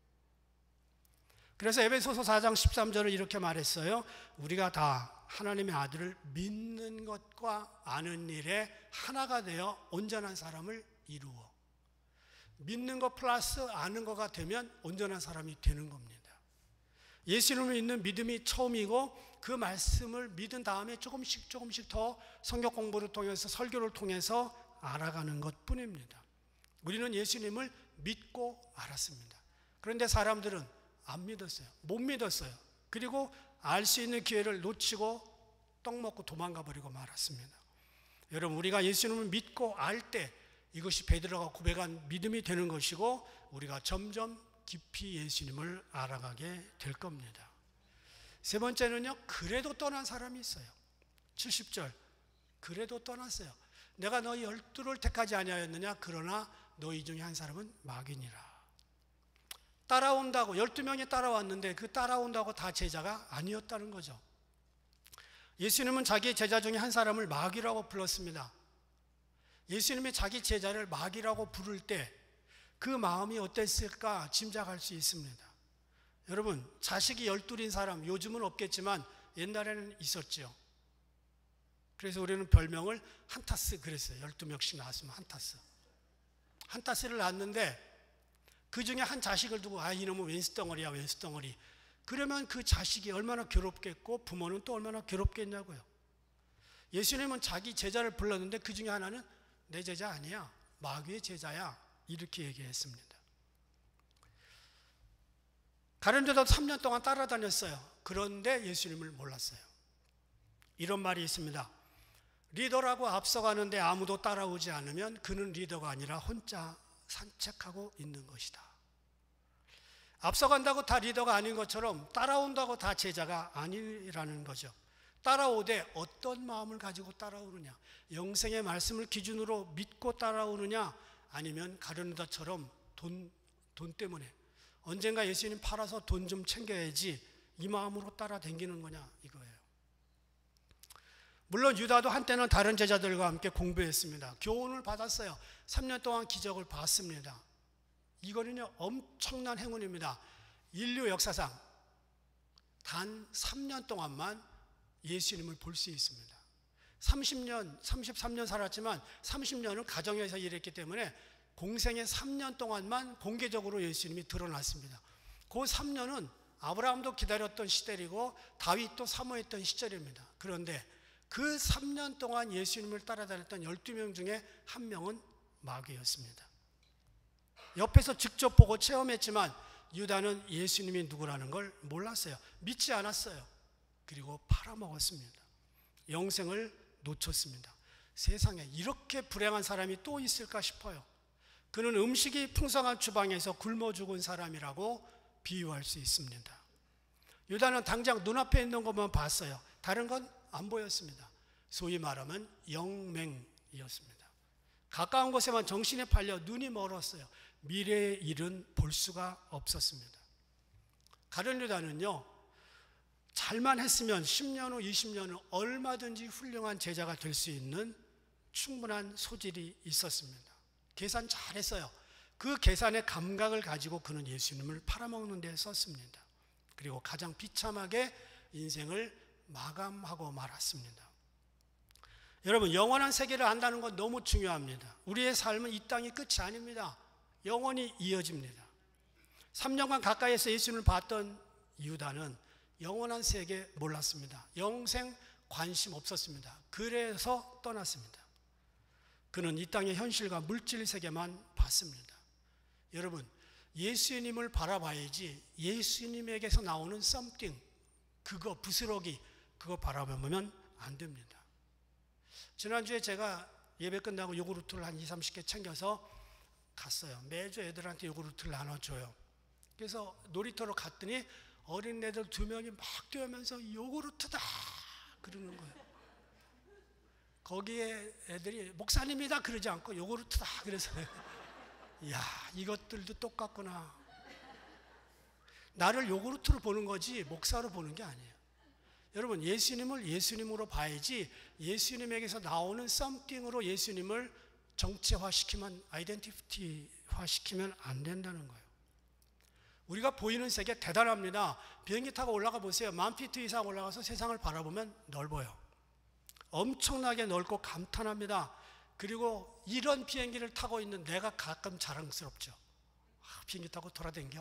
그래서 에베소서 사 장 십삼 절을 이렇게 말했어요. 우리가 다 하나님의 아들을 믿는 것과 아는 일에 하나가 되어 온전한 사람을 이루어. 믿는 것 플러스 아는 거가 되면 온전한 사람이 되는 겁니다. 예수님을 믿는 믿음이 처음이고 그 말씀을 믿은 다음에 조금씩 조금씩 더 성경 공부를 통해서 설교를 통해서 알아가는 것뿐입니다. 우리는 예수님을 믿고 알았습니다. 그런데 사람들은 안 믿었어요. 못 믿었어요. 그리고 알 수 있는 기회를 놓치고 떡 먹고 도망가 버리고 말았습니다. 여러분, 우리가 예수님을 믿고 알 때 이것이 베드로가 고백한 믿음이 되는 것이고 우리가 점점 깊이 예수님을 알아가게 될 겁니다. 세 번째는요, 그래도 떠난 사람이 있어요. 칠십 절, 그래도 떠났어요. 내가 너희 열두를 택하지 아니하였느냐? 그러나 너희 중에 한 사람은 마귀니라. 따라온다고, 열두 명이 따라왔는데 그 따라온다고 다 제자가 아니었다는 거죠. 예수님은 자기 제자 중에 한 사람을 마귀라고 불렀습니다. 예수님이 자기 제자를 마귀라고 부를 때 그 마음이 어땠을까 짐작할 수 있습니다. 여러분, 자식이 열둘인 사람, 요즘은 없겠지만 옛날에는 있었죠. 그래서 우리는 별명을 한타스 그랬어요. 열두 명씩 낳았으면 한타스. 한타스를 낳았는데 그 중에 한 자식을 두고 아, 이놈은 왼수덩어리야, 왼수덩어리. 그러면 그 자식이 얼마나 괴롭겠고 부모는 또 얼마나 괴롭겠냐고요. 예수님은 자기 제자를 불렀는데 그 중에 하나는 내 제자 아니야, 마귀의 제자야, 이렇게 얘기했습니다. 가룟유다도 삼 년 동안 따라다녔어요. 그런데 예수님을 몰랐어요. 이런 말이 있습니다. 리더라고 앞서가는데 아무도 따라오지 않으면 그는 리더가 아니라 혼자 산책하고 있는 것이다. 앞서간다고 다 리더가 아닌 것처럼 따라온다고 다 제자가 아니라는 거죠. 따라오되 어떤 마음을 가지고 따라오느냐, 영생의 말씀을 기준으로 믿고 따라오느냐, 아니면 가룟유다처럼 돈, 돈 때문에 언젠가 예수님 팔아서 돈 좀 챙겨야지 이 마음으로 따라다니는 거냐, 이거예요. 물론 유다도 한때는 다른 제자들과 함께 공부했습니다. 교훈을 받았어요. 삼 년 동안 기적을 봤습니다. 이거는요, 엄청난 행운입니다. 인류 역사상 단 삼 년 동안만 예수님을 볼 수 있습니다. 삼십 년, 삼십삼 년 살았지만 삼십 년은 가정에서 일했기 때문에 공생의 삼 년 동안만 공개적으로 예수님이 드러났습니다. 그 삼 년은 아브라함도 기다렸던 시절이고 다윗도 사모했던 시절입니다. 그런데 그 삼 년 동안 예수님을 따라다녔던 열두 명 중에 한 명은 마귀였습니다. 옆에서 직접 보고 체험했지만 유다는 예수님이 누구라는 걸 몰랐어요. 믿지 않았어요. 그리고 팔아먹었습니다. 영생을 놓쳤습니다. 세상에 이렇게 불행한 사람이 또 있을까 싶어요. 그는 음식이 풍성한 주방에서 굶어 죽은 사람이라고 비유할 수 있습니다. 유다는 당장 눈앞에 있는 것만 봤어요. 다른 건 안 보였습니다. 소위 말하면 영맹이었습니다. 가까운 곳에만 정신에 팔려 눈이 멀었어요. 미래의 일은 볼 수가 없었습니다. 가룟 유다는요, 잘만 했으면 십 년 후, 이십 년 후 얼마든지 훌륭한 제자가 될 수 있는 충분한 소질이 있었습니다. 계산 잘했어요. 그 계산의 감각을 가지고 그는 예수님을 팔아먹는 데 썼습니다. 그리고 가장 비참하게 인생을 마감하고 말았습니다. 여러분, 영원한 세계를 안다는 건 너무 중요합니다. 우리의 삶은 이 땅이 끝이 아닙니다. 영원히 이어집니다. 삼 년간 가까이에서 예수님을 봤던 유다는 영원한 세계 몰랐습니다. 영생 관심 없었습니다. 그래서 떠났습니다. 그는 이 땅의 현실과 물질 세계만 봤습니다. 여러분, 예수님을 바라봐야지 예수님에게서 나오는 something, 그거 부스러기, 그거 바라보면 안 됩니다. 지난주에 제가 예배 끝나고 요구르트를 한 이삼십 개 챙겨서 갔어요. 매주 애들한테 요구르트를 나눠줘요. 그래서 놀이터로 갔더니 어린애들 두 명이 막 뛰어면서 요구르트다 그러는 거예요. 거기에 애들이 목사님이다 그러지 않고 요구르트다 그래서 이야, 이것들도 똑같구나. 나를 요구르트로 보는 거지 목사로 보는 게 아니에요. 여러분, 예수님을 예수님으로 봐야지 예수님에게서 나오는 썸띵으로 예수님을 정체화시키면, 아이덴티티화시키면 안 된다는 거예요. 우리가 보이는 세계 대단합니다. 비행기 타고 올라가 보세요. 만 피트 이상 올라가서 세상을 바라보면 넓어요. 엄청나게 넓고 감탄합니다. 그리고 이런 비행기를 타고 있는 내가 가끔 자랑스럽죠. 아, 비행기 타고 돌아다녀.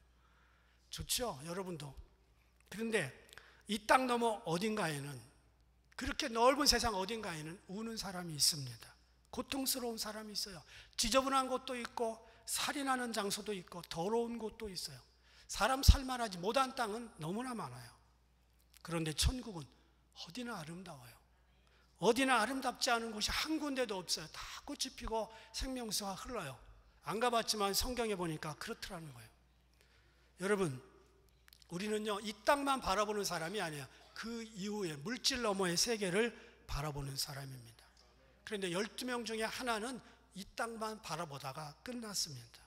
좋죠, 여러분도. 그런데 이 땅 너머 어딘가에는, 그렇게 넓은 세상 어딘가에는 우는 사람이 있습니다. 고통스러운 사람이 있어요. 지저분한 곳도 있고 살인하는 장소도 있고 더러운 곳도 있어요. 사람 살만하지 못한 땅은 너무나 많아요. 그런데 천국은 어디나 아름다워요. 어디나 아름답지 않은 곳이 한 군데도 없어요. 다 꽃이 피고 생명수가 흘러요. 안 가봤지만 성경에 보니까 그렇더라는 거예요. 여러분, 우리는요, 이 땅만 바라보는 사람이 아니에요. 그 이후에 물질 너머의 세계를 바라보는 사람입니다. 그런데 열두 명 중에 하나는 이 땅만 바라보다가 끝났습니다.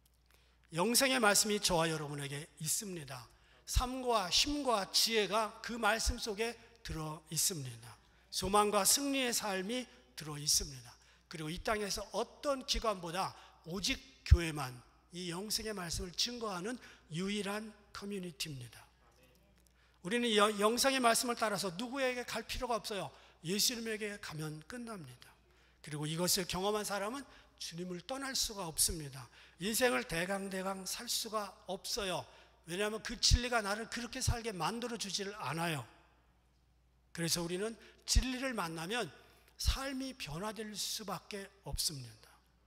영생의 말씀이 저와 여러분에게 있습니다. 삶과 힘과 지혜가 그 말씀 속에 들어 있습니다. 소망과 승리의 삶이 들어 있습니다. 그리고 이 땅에서 어떤 기관보다 오직 교회만 이 영생의 말씀을 증거하는 유일한 커뮤니티입니다. 우리는 영생의 말씀을 따라서 누구에게 갈 필요가 없어요. 예수님에게 가면 끝납니다. 그리고 이것을 경험한 사람은 주님을 떠날 수가 없습니다. 인생을 대강대강 살 수가 없어요. 왜냐하면 그 진리가 나를 그렇게 살게 만들어주지를 않아요. 그래서 우리는 진리를 만나면 삶이 변화될 수밖에 없습니다.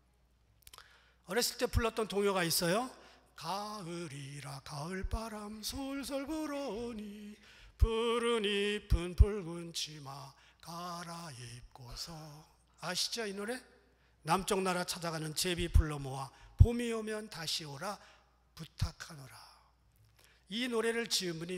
어렸을 때 불렀던 동요가 있어요. 가을이라 가을바람 솔솔 불어오니 푸른 잎은 붉은 치마 갈아입고서. 아시죠, 이 노래? 남쪽 나라 찾아가는 제비 불러 모아 봄이 오면 다시 오라 부탁하노라. 이 노래를 지은 분이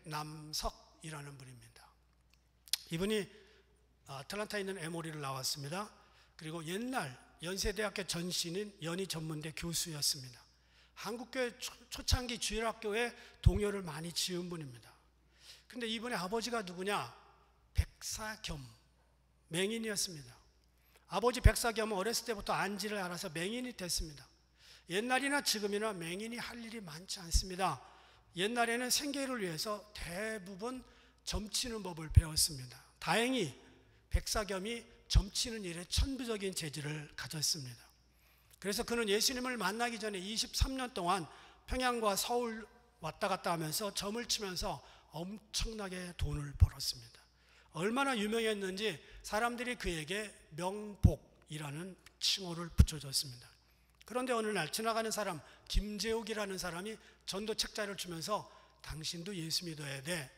백남석이라는 분입니다. 이분이 아틀란타에 있는 에모리를 나왔습니다. 그리고 옛날 연세대학교 전신인 연희전문대 교수였습니다. 한국교회 초창기 주일학교에 동요를 많이 지은 분입니다. 근데 이분의 아버지가 누구냐? 백사겸, 맹인이었습니다. 아버지 백사겸은 어렸을 때부터 안지를 알아서 맹인이 됐습니다. 옛날이나 지금이나 맹인이 할 일이 많지 않습니다. 옛날에는 생계를 위해서 대부분 점치는 법을 배웠습니다. 다행히 백사겸이 점치는 일에 천부적인 재질을 가졌습니다. 그래서 그는 예수님을 만나기 전에 이십삼 년 동안 평양과 서울 왔다 갔다 하면서 점을 치면서 엄청나게 돈을 벌었습니다. 얼마나 유명했는지 사람들이 그에게 명복이라는 칭호를 붙여줬습니다. 그런데 어느 날 지나가는 사람, 김재욱이라는 사람이 전도 책자를 주면서 당신도 예수 믿어야 돼.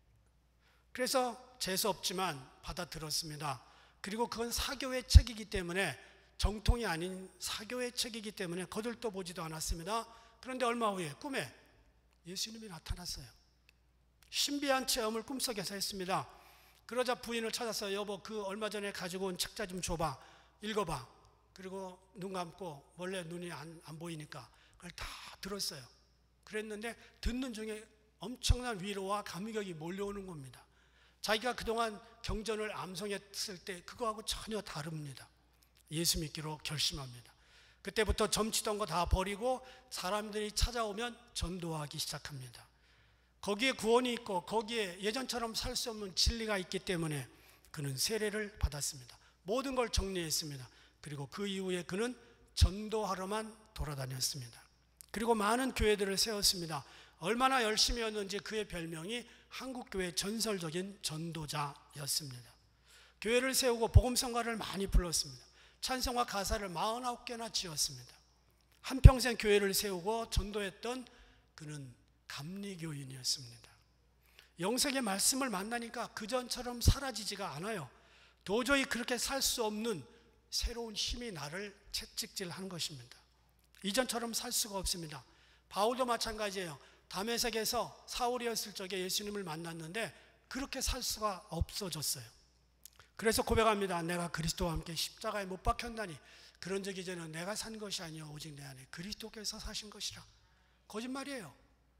그래서 재수 없지만 받아들었습니다. 그리고 그건 사교의 책이기 때문에, 정통이 아닌 사교의 책이기 때문에 거들떠 보지도 않았습니다. 그런데 얼마 후에 꿈에 예수님이 나타났어요. 신비한 체험을 꿈속에서 했습니다. 그러자 부인을 찾아서 여보 그 얼마 전에 가지고 온 책자 좀 줘봐, 읽어봐. 그리고 눈 감고 원래 눈이 안, 안 보이니까 그걸 다 들었어요. 그랬는데 듣는 중에 엄청난 위로와 감격이 몰려오는 겁니다. 자기가 그동안 경전을 암송했을 때 그거하고 전혀 다릅니다. 예수 믿기로 결심합니다. 그때부터 점치던 거 다 버리고 사람들이 찾아오면 전도하기 시작합니다. 거기에 구원이 있고 거기에 예전처럼 살 수 없는 진리가 있기 때문에 그는 세례를 받았습니다. 모든 걸 정리했습니다. 그리고 그 이후에 그는 전도하러만 돌아다녔습니다. 그리고 많은 교회들을 세웠습니다. 얼마나 열심히 했는지 그의 별명이 한국교회 전설적인 전도자였습니다. 교회를 세우고 복음성가를 많이 불렀습니다. 찬송과 가사를 사십구 개나 지었습니다. 한평생 교회를 세우고 전도했던 그는 감리교인이었습니다. 영생의 말씀을 만나니까 그전처럼 사라지지가 않아요. 도저히 그렇게 살 수 없는 새로운 힘이 나를 채찍질하는 것입니다. 이전처럼 살 수가 없습니다. 바울도 마찬가지예요. 다메섹에서 사울이었을 적에 예수님을 만났는데 그렇게 살 수가 없어졌어요. 그래서 고백합니다. 내가 그리스도와 함께 십자가에 못 박혔나니 그런 적이 이제는 내가 산 것이 아니요 오직 내 안에 그리스도께서 사신 것이라. 거짓말이에요.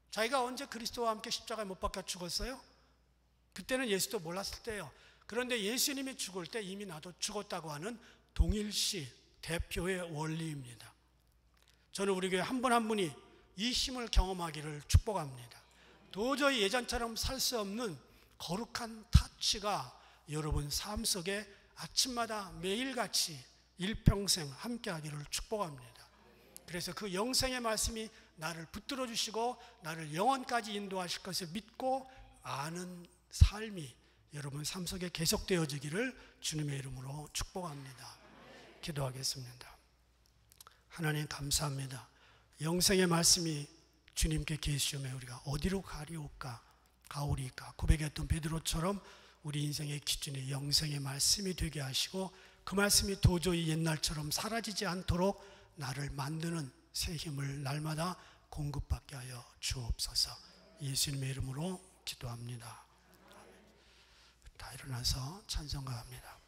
자기가 언제 그리스도와 함께 십자가에 못 박혀 죽었어요? 그때는 예수도 몰랐을 때예요. 그런데 예수님이 죽을 때 이미 나도 죽었다고 하는 동일시 대표의 원리입니다. 저는 우리 교회 한 분 한 분이 이 힘을 경험하기를 축복합니다. 도저히 예전처럼 살 수 없는 거룩한 타치가 여러분 삶 속에 아침마다 매일같이 일평생 함께하기를 축복합니다. 그래서 그 영생의 말씀이 나를 붙들어 주시고 나를 영원까지 인도하실 것을 믿고 아는 삶이 여러분 삶 속에 계속되어지기를 주님의 이름으로 축복합니다. 기도하겠습니다. 하나님 감사합니다. 영생의 말씀이 주님께 계시오매 우리가 어디로 가리올까 가오리까 고백했던 베드로처럼 우리 인생의 기준이 영생의 말씀이 되게 하시고 그 말씀이 도저히 옛날처럼 사라지지 않도록 나를 만드는 새 힘을 날마다 공급받게 하여 주옵소서. 예수님의 이름으로 기도합니다. 다 일어나서 찬송가 합니다.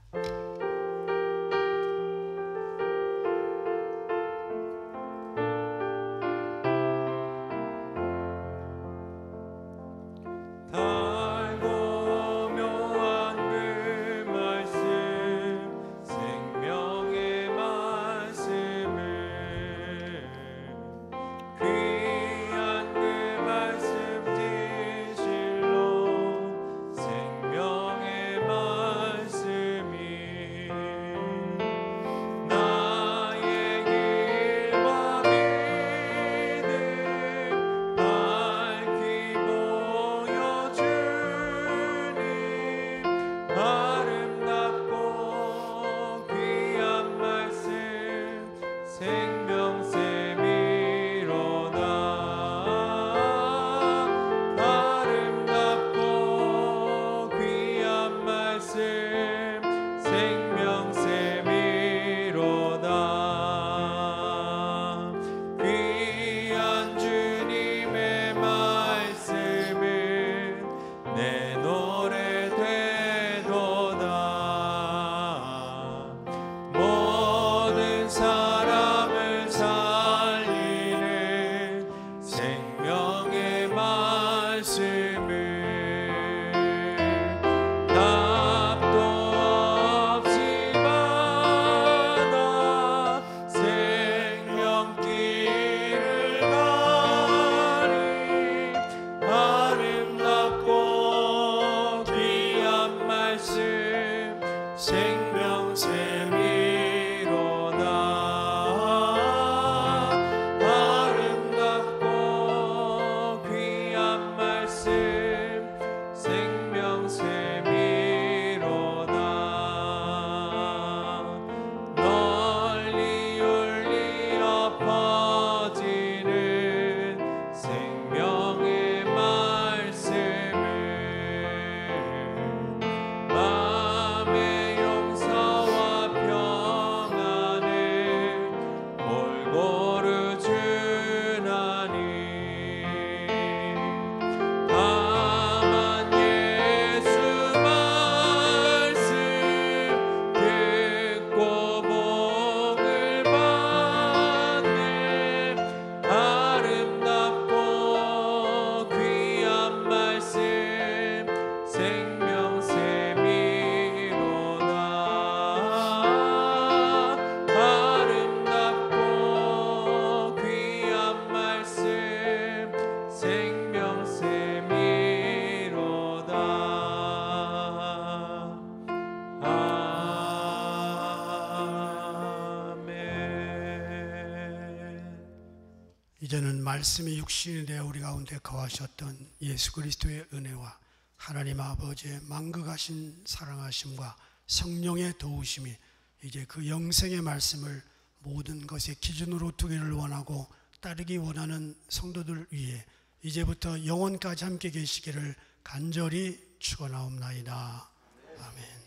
이제는 말씀이 육신이 되어 우리 가운데 거하셨던 예수 그리스도의 은혜와 하나님 아버지의 만극하신 사랑하심과 성령의 도우심이 이제 그 영생의 말씀을 모든 것의 기준으로 두기를 원하고 따르기 원하는 성도들 위해 이제부터 영원까지 함께 계시기를 간절히 축원하옵나이다. 아멘.